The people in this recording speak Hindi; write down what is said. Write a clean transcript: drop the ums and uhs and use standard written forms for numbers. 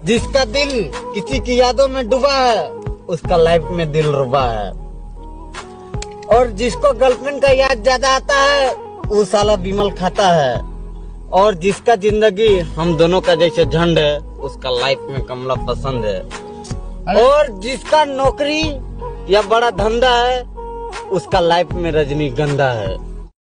जिसका दिल किसी की यादों में डूबा है उसका लाइफ में दिल रुबा है। और जिसको गर्लफ्रेंड का याद ज्यादा आता है वो साला विमल खाता है। और जिसका जिंदगी हम दोनों का जैसे झंड है उसका लाइफ में कमला पसंद है। और जिसका नौकरी या बड़ा धंधा है उसका लाइफ में रजनीगंधा है।